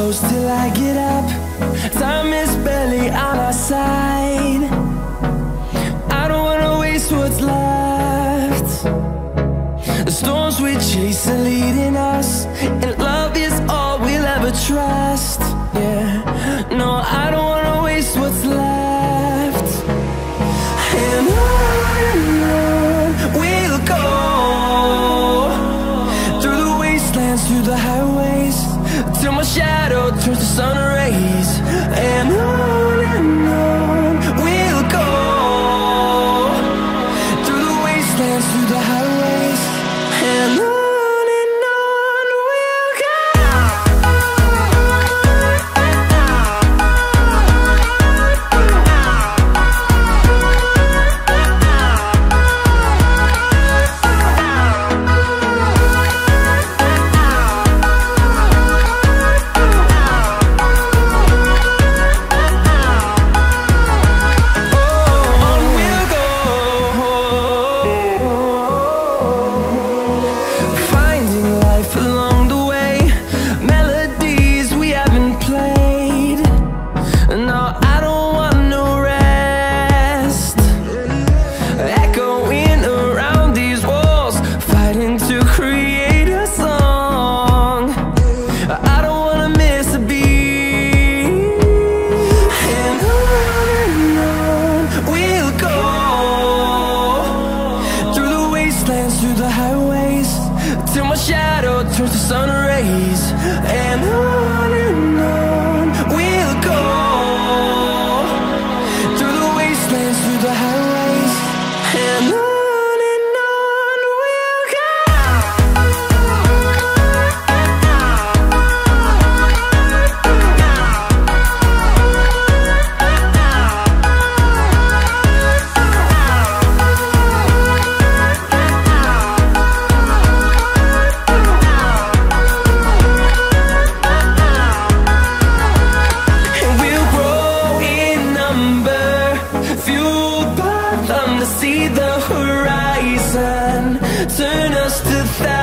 close till I get up. Time is barely on our side. I don't wanna waste what's left. The storms we chase are leading us, and love is all we'll ever trust. Yeah, no, I don't wanna waste what's left. And on we'll go, through the wastelands, through the highways, till my shadow turns to sun rays. And on we'll go, through the wastelands, through the highways, and on. Through the highways, till my shadow turns to sun rays. And on we'll go, through the wastelands, through the highways, and on. See the horizon, turn us to thousands.